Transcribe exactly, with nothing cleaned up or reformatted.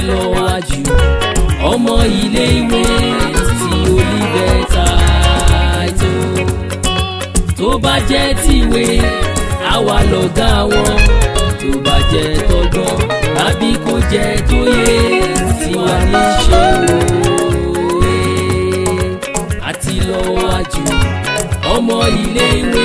lọ wájú ọmọ ilé ìwé ti Olivet Heights. Tó bá jẹ́ tìwé àwa lọ̀gá wọn, tó bá jẹ́ tọgbọ́n tàbí kó jẹ́ tóyè tiwa ní ṣe òwe. Àti lọ wájú ọmọ ilé ìwé